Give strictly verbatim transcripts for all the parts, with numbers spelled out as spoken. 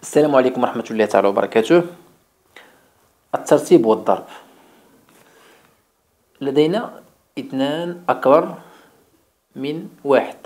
السلام عليكم ورحمة الله تعالى وبركاته. الترتيب والضرب. لدينا اثنان أكبر من واحد.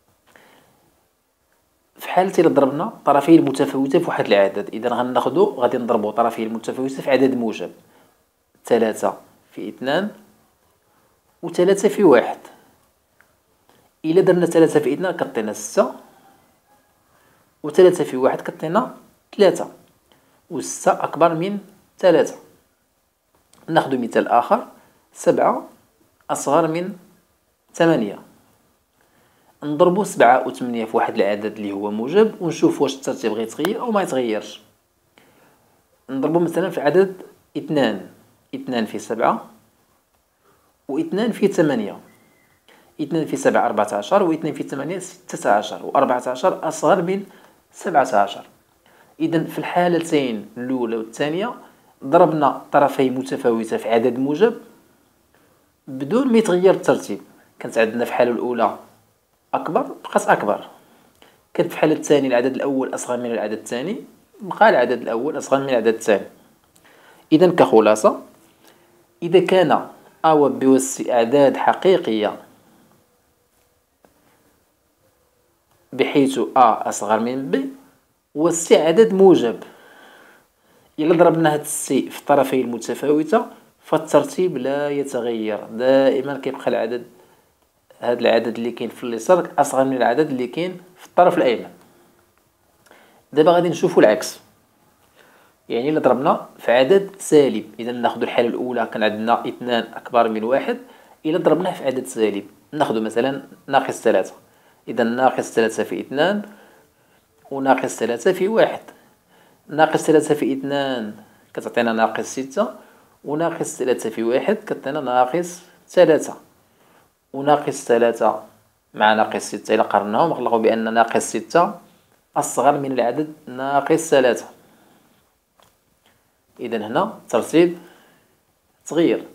في حالة إلا ضربنا طرفيه المتفاوتة في واحد العدد، إذا غناخدو غادي نضربو طرفيه المتفاوتة في عدد موجب، ثلاثة في اثنان و ثلاثة في واحد. إلا درنا ثلاثة في اثنان كتعطينا ستة، و ثلاثة في واحد كتعطينا ثلاثة، و ستة أكبر من ثلاثة. ناخدو مثال آخر، سبعة أصغر من ثمانية. نضربو سبعة و ثمانية في واحد العدد اللي هو موجب ونشوف واش الترتيب غيتغير أو ما يتغيرش. نضربو مثلا في عدد اثنان، اثنان في سبعة و اثنان في ثمانية. اثنان في سبعة أربعة عشر و اثنان في ثمانية ستة عشر، و أربعة عشر أصغر من سبعة عشر. إذا في الحالتين الأولى والثانية ضربنا طرفي متفاوتة في عدد موجب بدون ما يتغير الترتيب. كانت عندنا في الحالة الأولى أكبر بقات أكبر، كانت في الحالة الثانية العدد الأول أصغر من العدد الثاني بقى العدد الأول أصغر من العدد الثاني. إذا كخلاصة، إذا كان أ و ب و س أعداد حقيقية بحيث أ أصغر من ب و س عدد موجب، إلا ضربنا هاد السي في الطرفين المتفاوتة فالترتيب لا يتغير، دائما كيبقى العدد هاد العدد اللي كاين في اليسار أصغر من العدد اللي كاين في الطرف الأيمن. دابا غادي نشوفو العكس، يعني إلا ضربنا في عدد سالب، إذا ناخدو الحالة الأولى كان عندنا اثنان أكبر من واحد، إلا ضربناه في عدد سالب ناخدو مثلا ناقص ثلاثة، إذا ناقص ثلاثة في اثنان وناقص ثلاثة في واحد. ناقص ثلاثة في اثنان كتعطينا ناقص ستة، وناقص ثلاثة في واحد كتعطينا ناقص ثلاثة، وناقص ثلاثة مع ناقص ستة إلا قارناهم نلقاو بأن ناقص ستة أصغر من العدد ناقص ثلاثة. إذا هنا الترتيب تغير.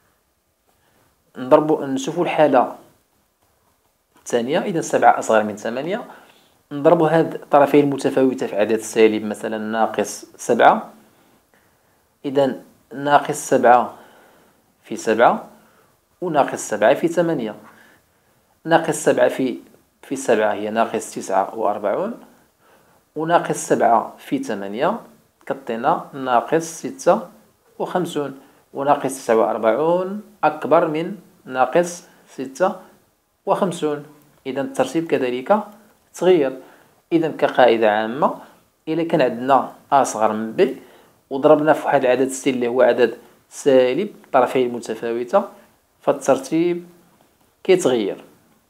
نضربو نشوفو الحالة الثانية، إذا سبعة أصغر من ثمانية، نضربو هاد الطرفين المتفاوتة في عدد سالب، مثلا ناقص سبعة، إذا ناقص سبعة في سبعة وناقص سبعة في ثمانية. ناقص سبعة في في سبعة هي ناقص تسعة وأربعون، وناقص سبعة في ثمانية كتعطينا ناقص ستة وخمسون، وناقص تسعة وأربعون أكبر من ناقص ستة وخمسون. إذا الترتيب كذلك تغير. إذا كقاعدة عامة، إلا كان عندنا أ أصغر من ب وضربنا في واحد العدد سي اللي هو عدد سالب طرفيه متفاوتة فالترتيب كيتغير.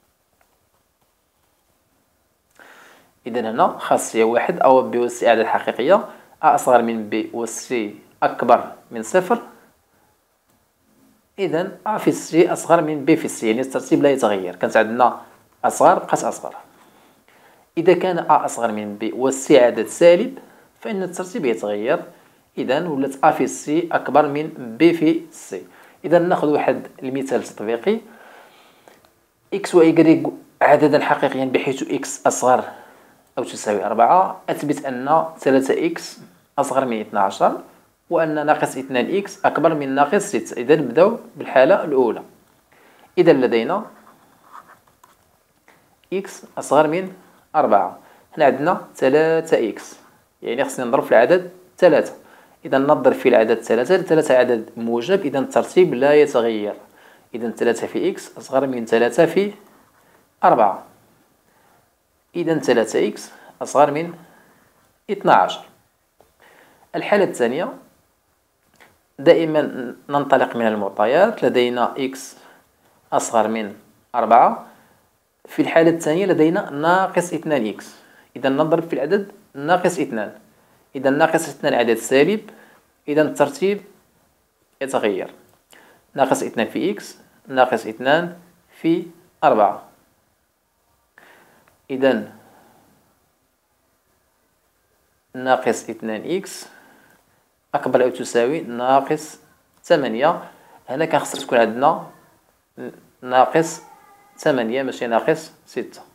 إذا هنا خاصية واحد، أ و ب و س أعداد حقيقية، أ أصغر من ب و س أكبر من صفر، إذا أ في س أصغر من ب في س، يعني الترتيب لا يتغير، كانت عندنا أصغر بقات أصغر. إذا كان أ أصغر من ب و س عدد سالب فإن الترتيب يتغير، إذا ولات أ في س أكبر من ب في س. إذا ناخذ واحد المثال تطبيقي، إكس و إيكغيك عددا حقيقيا بحيث إكس أصغر أو تساوي أربعة، أثبت أن ثلاثة إكس أصغر من اثنا عشر وأن ناقص اثنان إكس أكبر من ناقص ستة. إذا نبداو بالحالة الأولى. إذا لدينا إكس أصغر من أربعة، هنا عندنا ثلاثة إكس، يعني خصني نضرب في العدد ثلاثة، إذا نضرب في العدد ثلاثة، ثلاثة عدد موجب، إذا الترتيب لا يتغير. إذا ثلاثة في إكس أصغر من ثلاثة في أربعة، إذا ثلاثة إكس أصغر من اثنا عشر. الحالة الثانية دائما ننطلق من المعطيات، لدينا إكس أصغر من أربعة، في الحالة الثانية لدينا ناقص اثنان إكس، إذا نضرب في العدد ناقص اثنان، إذا ناقص اثنان عدد سالب، إذا الترتيب يتغير، ناقص اثنان في إكس ناقص اثنان في أربعة، إذا ناقص اثنان إكس أكبر أو تساوي ناقص ثمانية. هنا كان خصها تكون عندنا ناقص ثمانية ماشي ناقص ستة.